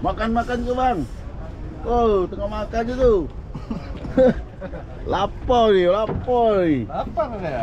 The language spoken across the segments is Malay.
Makan-makan ke bang? Oh, tengah makan je tu. Lapar ni, lapar ni. Lapar ya.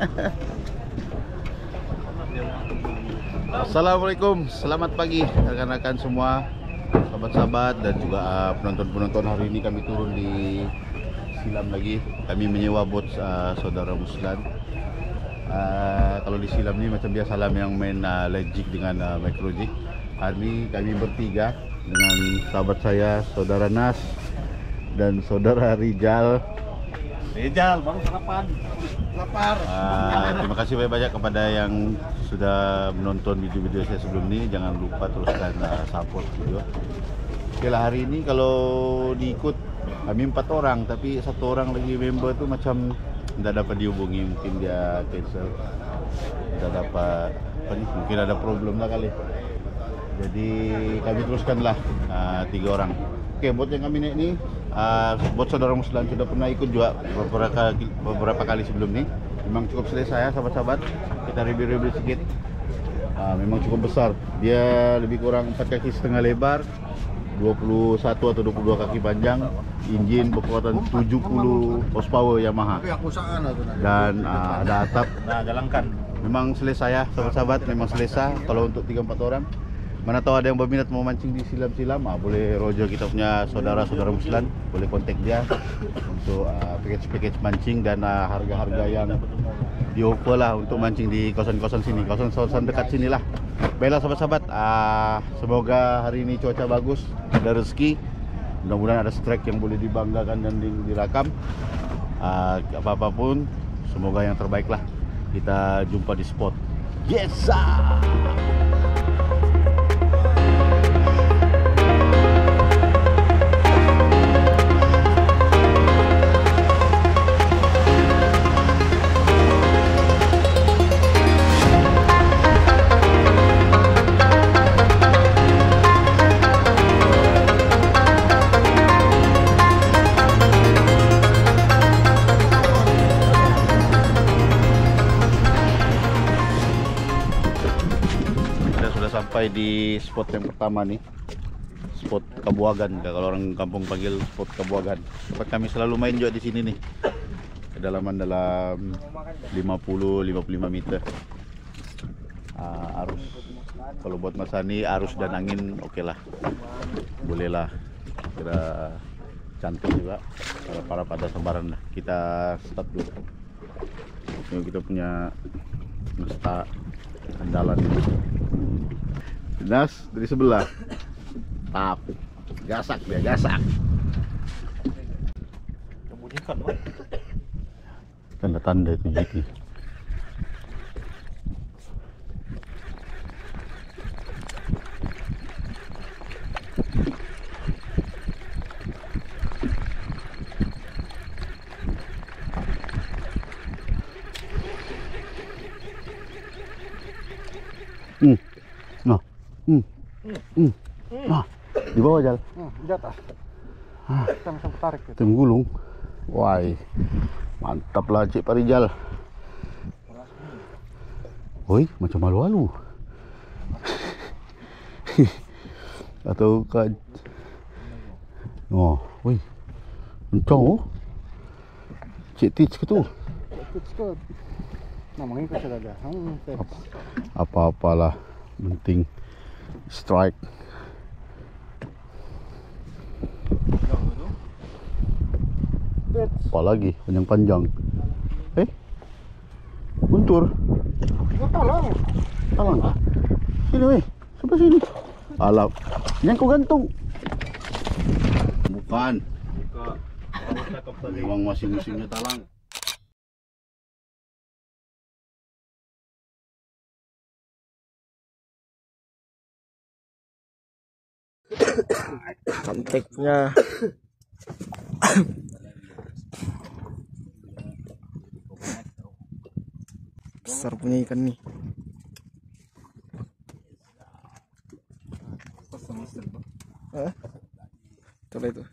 Assalamualaikum, selamat pagi rekan-rekan semua, sahabat-sahabat dan juga penonton-penonton. Hari ini kami turun di Silam lagi. Kami menyewa bot saudara Muslan. Kalau di Silam ni macam biasa lah yang main leg jig dengan micro jig. Hari ini kami bertiga dengan sahabat saya, saudara Nas dan saudara Rijal. Rijal baru sarapan. Lapar. Terima kasih banyak-banyak kepada yang sudah menonton video-video saya sebelum ini. Jangan lupa teruskan support video. Oke lah, hari ini kalau diikut kami 4 orang, tapi satu orang lagi member tu macam tidak dapat dihubungi, mungkin dia cancel, tidak dapat apa nih, mungkin ada problem lah kali. Jadi kami teruskanlah 3 orang. Oke, bot yang kami naik ni bot saudara Muslan, sudah pernah ikut juga beberapa kali sebelum ni. Memang cukup selesa ya sahabat-sahabat. Kita review sedikit. Memang cukup besar. Dia lebih kurang 4 kaki setengah lebar, 21 atau 22 kaki panjang, injin berkekuatan 70 horsepower Yamaha. Dan ada atap. Nah, jalankan. Memang selesa ya sahabat-sahabat, memang selesa kalau untuk 3-4 orang. Mana tahu ada yang berminat mau mancing di Silam-Silam, boleh Rojo, kita punya saudara-saudara Muslan, boleh kontak dia untuk package mancing dan harga-harga yang di-offer lah untuk mancing di kawasan-kawasan sini, kawasan-kawasan dekat sini lah. Baiklah sahabat-sahabat, semoga hari ini cuaca bagus, ada rezeki, mudah-mudahan ada strike yang boleh dibanggakan dan dirakam. Apa-apapun, semoga yang terbaik lah. Kita jumpa di spot. Yes sir! Sampai di spot yang pertama nih, spot Kabuagan, kalau orang kampung panggil spot Kabuagan. Tempat kami selalu main juga di sini nih. Kedalaman dalam 50-55 meter. Arus, kalau buat masa ini arus dan angin oke lah, boleh lah. Kira cantik juga para pada sembaran lah. Kita start dulu. Ini kita punya start andalan ini. Nas dari sebelah, tapi gasak dia, gasak. Kemudian Tanda-tanda itu gitu. Nah, di bawah Jal. Di atas. Kita bisa tarik gitu. Tim gulung. Wah, mantap lah Cik Pak Rijal. Woi, macam malu-malu. Atau kan. Oh, woi. Kencang oh. Cik Tits ke tu? Tits ke? Namanya kita sudah ada. Apa-apalah, penting strike. Apa lagi panjang-panjang? Guntur. Talang. Talang. Sini weh, sampai sini. Alam, yang kau gantung. Bukan. Memang masih musimnya talang. Konteknya besar punya ikan nih. Coba itu.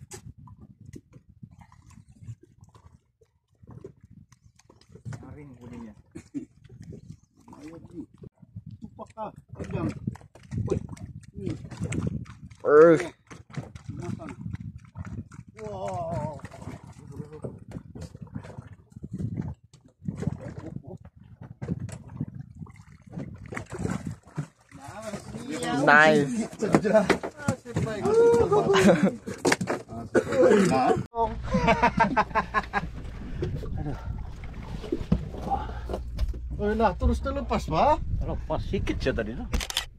Taring kuningnya. Tupak ah, panjang. Nice. Oh, nah terus terlepas, Pak. Lepas sikit ya tadi tuh.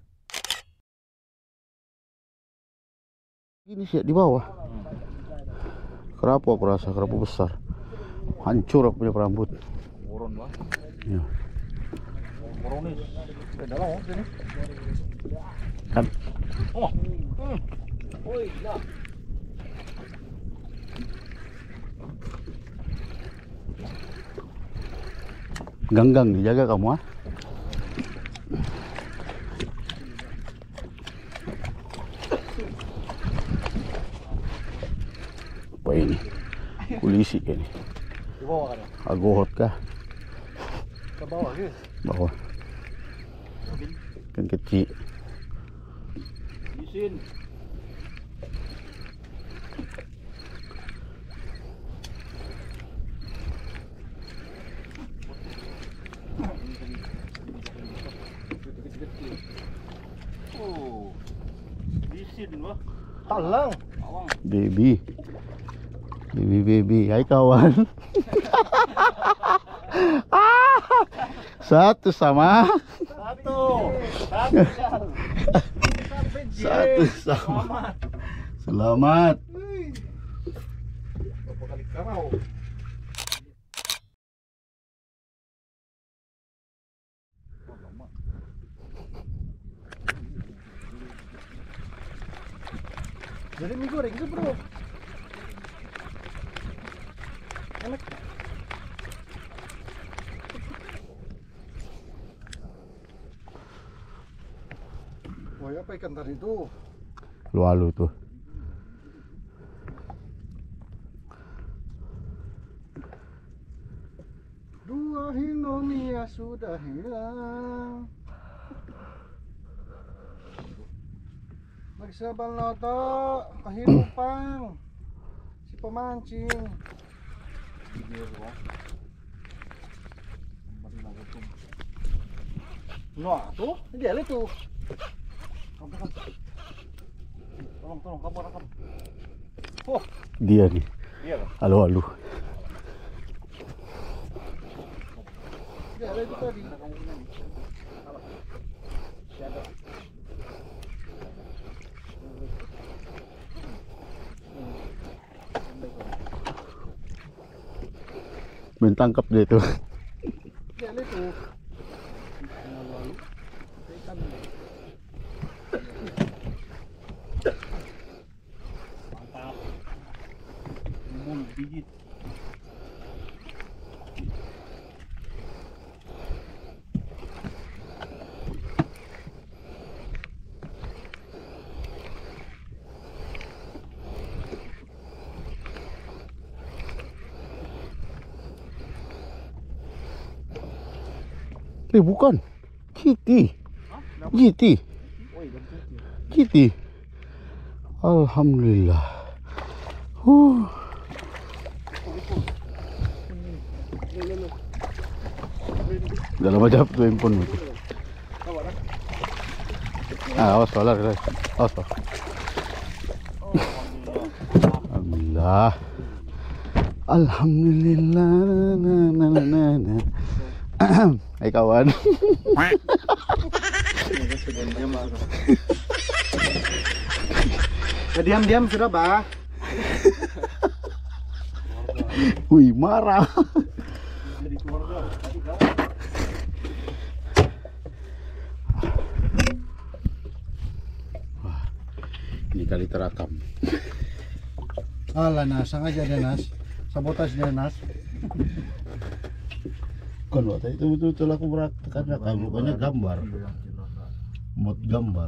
Ini sih di bawah. Kerapu aku rasa, kerapu besar. Hancur aku punya rambut. Moron, Pak. Ya. Moronis. Dalam ya sini. Kan Oh. Oi, lah. ganggang dijaga kamu ah. Apa ini? Polisi kayaknya. Di bawah kan? Agohot kah? Ke bawah gitu. Bawah. Kan kecil. Izin. Oh. Izin wah. Talang. Baby. Baby. Hai kawan. Satu sama. Satu sama. Selamat. Berapa kali karau? Jadi mie goreng itu bro. Enak. Wah, apa ikan tadi itu? Lu tuh. Dua Indomia sudah hilang. Magsabal na to, kahilupang si pemancing. Nah, tuh, dia tuh. Tolong, kamu rekam. Oh, Dia nih. iya kan? Halo. Dia itu tadi. Main tangkap dia tuh. Dia itu. Mantap. Mulut biji. Bukan. Kitty. Kitty. Alhamdulillah. Udah lama jawab tuh handphone itu. Awas solar. Awas. Alhamdulillah. Alhamdulillah. Hai kawan. Diam-diam sudah, Bah. Wih, marah. Jadi keluarga. Wah, ini kali terakam. Alah, Nas, sengaja deh, Nas. Sabotaj deh, Nas. Bukan waktu itu betul-betul aku praktekkan rekam, rupanya gambar. Mod gambar.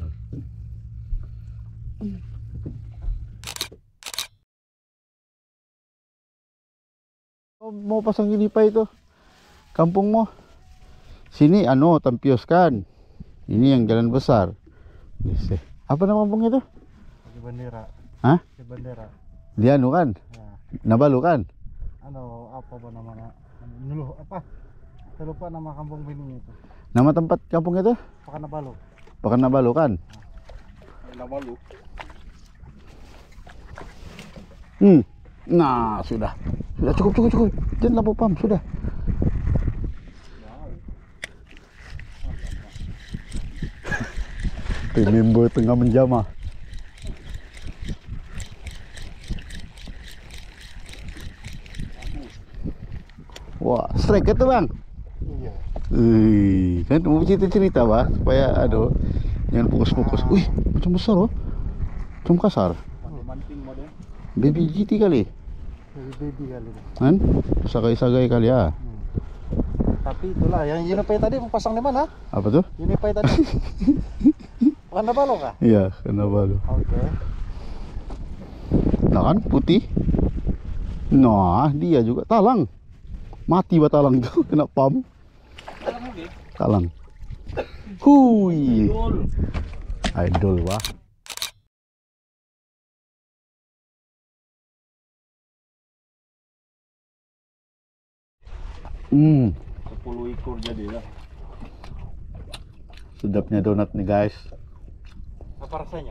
Mau pasang gini pak itu kampungmu sini Tampios kan, ini yang jalan besar. Apa nama kampung itu? Di bendera. Hah? Di bendera. Dia kan Ya. Nabalu kan. Apa namanya? Dulu apa? Saya lupa nama kampung bininya itu. Nama tempat kampung itu Pakanabalu. Nabalu kan. Nah, sudah cukup. Jangan lampu pam, sudah. Tim member tengah menjamah. Wah, strike itu bang. Iya. Kan mau cerita bah supaya aduh jangan fokus. Wih, macam besar loh. Macam kasar. Baby GT kali. Baby kali. Kan? Sagai-sagai kali ya. Tapi itulah yang Unify tadi mau pasang di mana? Apa tuh? Unify tadi. Bukan balok kah? Iya, kenapa lu? Oke. Nah kan putih. Nah, dia juga talang. Mati bah talang tuh kena pam. Talang. Hui. Idol wah. 10 ekor jadi lah. Sedapnya donat nih guys. Apa rasanya?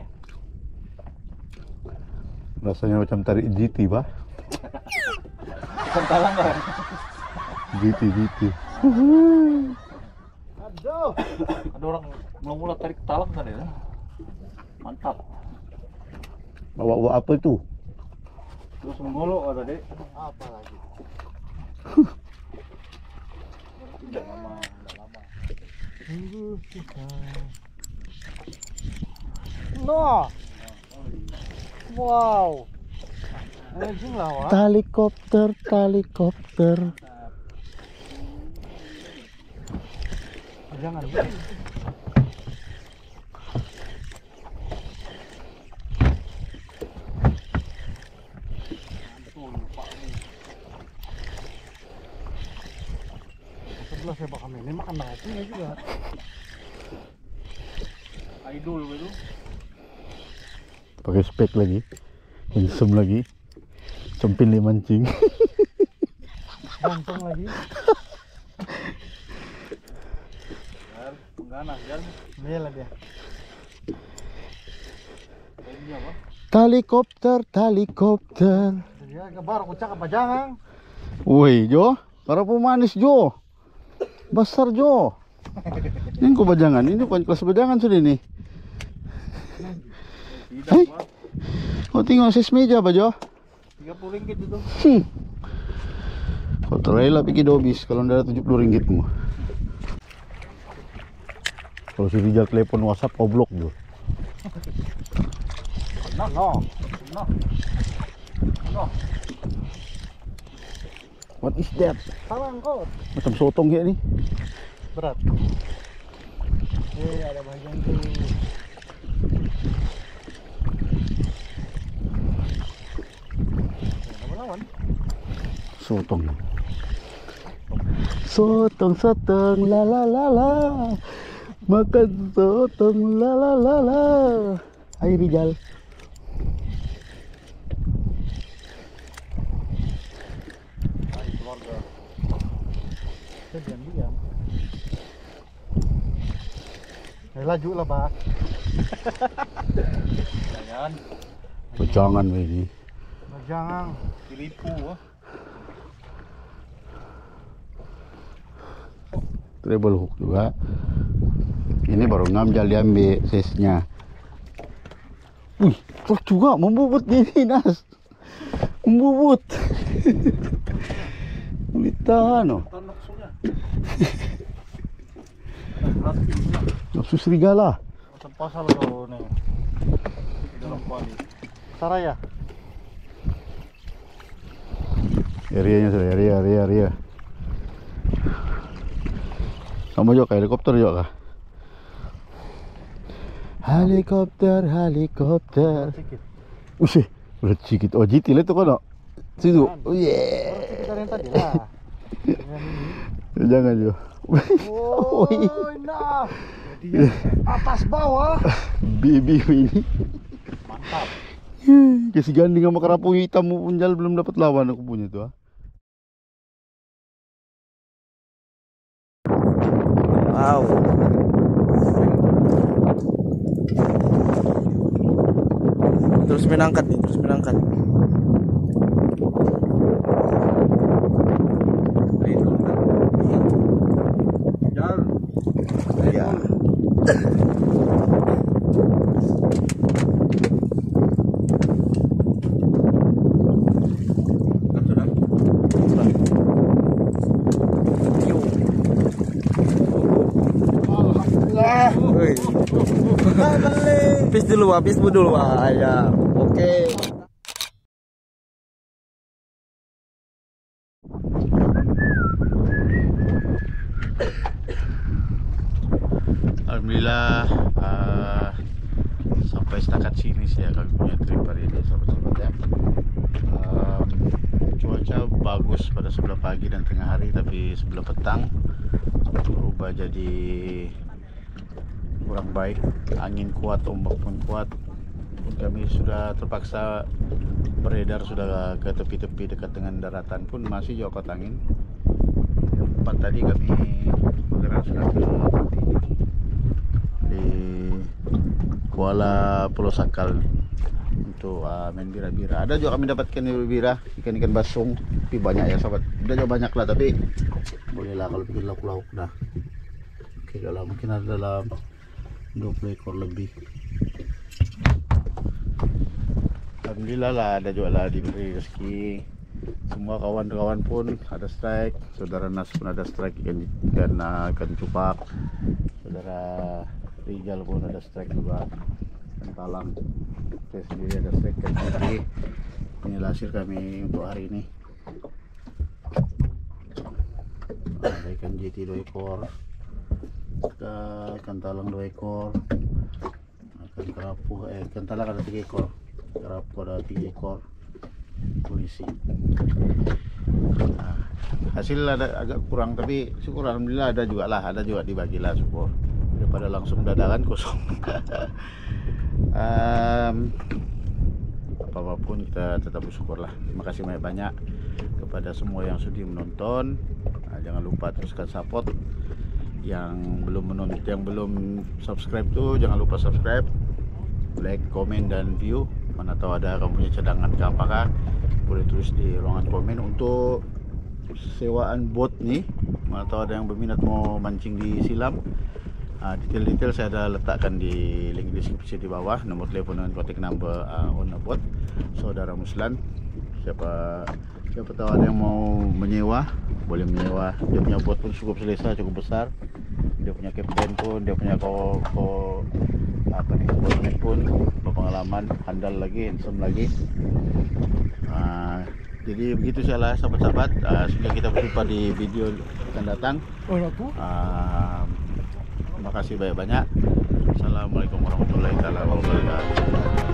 Rasanya macam tarik GT bah. Bukan talang kan? GT. Aduh. Ada orang mula-mula tarik talang kan ya? Mantap. Bawa apa itu? Terus menggolok tadi. Apa lagi? Udah lama. No. Wow. Amazing lah wah. Helikopter. Jangan. Sebelah saya bakal ini makan naiknya juga. Idol itu. Pakai spek lagi. Handsome lagi. Cempin li mancing. Ganteng lagi. Pengganas kan? Iya lah dia. Ini apa? Helikopter. Dia baru kucak apa jangan? Woi Jo, para pemanis Jo. Besar Jo. Ini kok bajangan, ini bukan kelas bajangan sudah nih. Hai. Kau tengok sis meja apa Jo? 30 ringgit itu. Kau terrela pergi dobis kalau ndak ada 70 ringgit mu. Kalau si Rijal telepon WhatsApp kau blok Jo. No. What is that? Talang kok. Macam sotong kayak nih. Berat. Ada bagian tuh. Lawan. Sotong la makan sotong la. Ayo Rijal. Keluarga. Diam. Laju lah Pak. Jangan ini. Jangan diripu. Treble hook juga. Ini baru ngambil diambil size-nya. Wih, terus juga membubut ini Nas. Membubut. Tahan oh. Nafsu serigala. Macam pasal kau nih. Dalam kali. Saraya. Area-nya sudah area. Sama juga kayak helikopter juga kah? Helikopter. Sedikit. Usih, udah sedikit. Oh GT lah itu kan? Situ. Oh yeah. Sekitar yang tadi lah. Jangan Jo. Oh, nah. Dia atas bawah. Baby ini. Mantap. Kasih ganding sama kerapu hitam punjal belum dapat lawan aku punya tuh. Wow. terus menangkat nih, terus menangkat. Ya. Alhamdulillah. Habis dulu, ya. Oke. Alhamdulillah sampai setakat sini sih ya kami punya trip hari ini sahabat-sahabat ya. Cuaca bagus pada sebelah pagi dan tengah hari, tapi sebelah petang berubah jadi kurang baik. Angin kuat, ombak pun kuat. Kami sudah terpaksa beredar sudah ke tepi-tepi dekat dengan daratan pun masih jokot angin. Tempat tadi kami bergerak sudah ke di Kuala Pulau Sakal untuk main bira-bira. Ada juga kami dapatkan bira, ikan-ikan basung, tapi banyak ya sahabat. Ada juga banyak lah, tapi bolehlah kalau bikin lauk-lauk dah. Oke, mungkin ada dalam 20 ekor lebih. Alhamdulillah lah, ada juga lah diberi rezeki. Semua kawan-kawan pun ada strike, saudara Nas pun ada strike ikan cupak, saudara Rijal pun ada strike juga, ikan talang. Saya sendiri ada strike ikan putih. Inilah hasil kami untuk hari ini. Ada ikan JT 2 ekor, ikan talang 2 ekor, ikan kerapu, ikan talang ada 3 ekor, kerapu ada 3 ekor. Polisi. Hasil ada agak kurang, tapi syukur alhamdulillah ada juga dibagilah, syukur daripada langsung dadakan kosong. Apapun kita tetap bersyukurlah. Terima kasih banyak kepada semua yang sudah menonton. Jangan lupa teruskan support. Yang belum subscribe tuh jangan lupa subscribe, like, komen dan view. Mana tahu ada kamu punya cadangan ke apakah, boleh tulis di ruangan komen. Untuk sewaan bot nih, mana tahu ada yang berminat mau mancing di Silam, detail-detail saya ada letakkan di link deskripsi di bawah, nomor telepon dan kontak number owner bot saudara Muslan. Siapa tahu ada yang mau menyewa, boleh menyewa. Dia punya bot pun cukup selesa, cukup besar. Dia punya kapten pun, dia punya botman pun berpengalaman, handal lagi, handsome lagi. Jadi begitu salah sahabat-sahabat. Sehingga kita berjumpa di video akan datang. Terima kasih banyak-banyak. Assalamualaikum warahmatullahi wabarakatuh.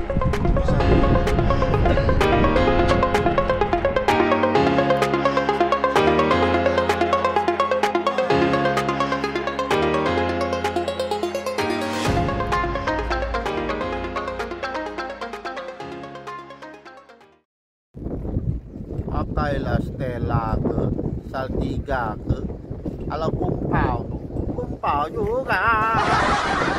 Pakai lah Stella ke Saltiga ke ala kumpau juga.